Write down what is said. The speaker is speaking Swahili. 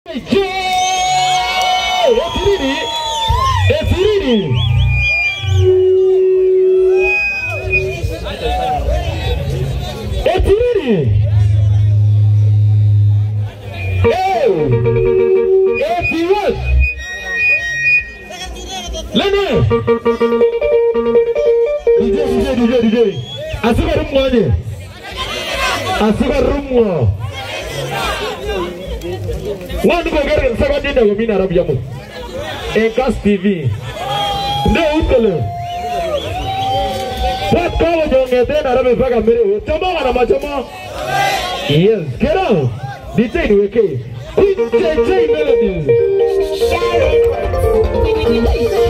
DJ. Asuka rumwaje? Asuka rumwa. Wanu kogere saka dinda gomina rabia mu. Enkas TV. Ndio ukole. What kawa jonge tena rabe paka Merewet. Chama wana machama. Yes, kero. DJ niweke. DJ Melody.